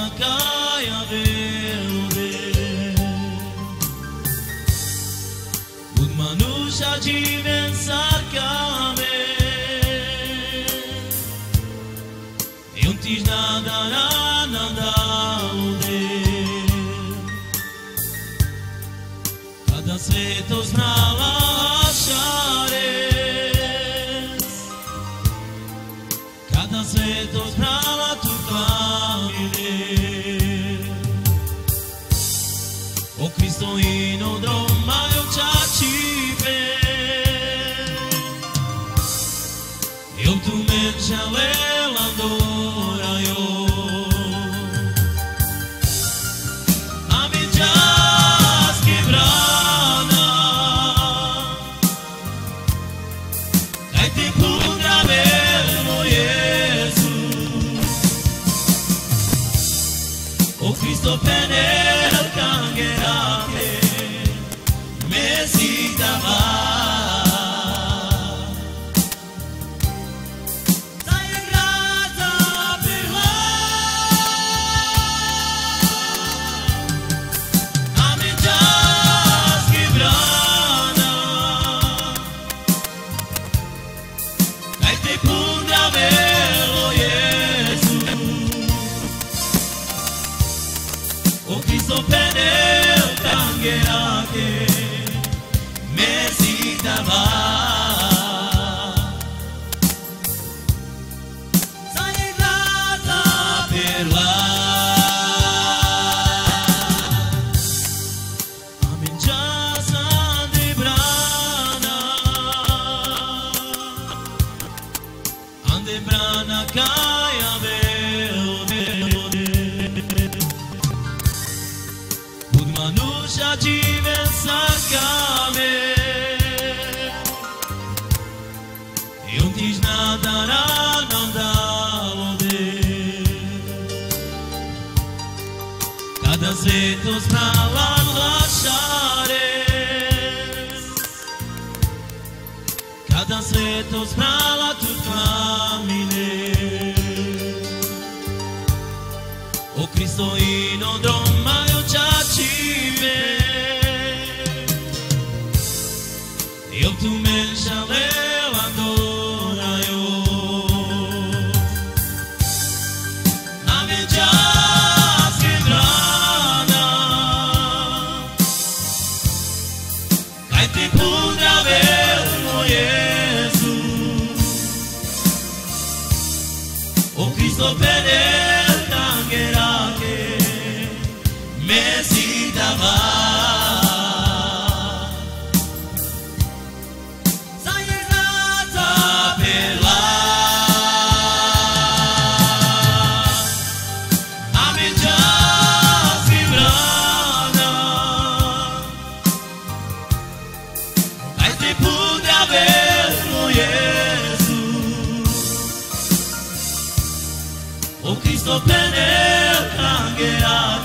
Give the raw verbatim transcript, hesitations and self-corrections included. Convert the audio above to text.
kaya verde Bud manusha jiven sarkame Juntis nada nada Kada sveto znala šares Kada sveto znala tu kamile O Cristo ino droma eu čačive Eu tu menja lelandora eu Cristo penel kangerake mesidava Sai grata per la Ame jas quebrana Ai te pundra velo O Cristo penel kangerake mesidava Sai grata per la Amen jas ande brana Ande brana kaya verde Manusha jiven sarkame Juntis nada nada Kada sveto znala šares Kada sveto znala tu kamine O Cristo ino droma eu čačive Eu tu menja lelandora eu Ame jas quebrana Cai te pudra velo Jesus O Cristo penel kangerake mesidava Sai grata per la Ame jas quebrana Ai te pudra velo Jesus O Cristo penel kangerake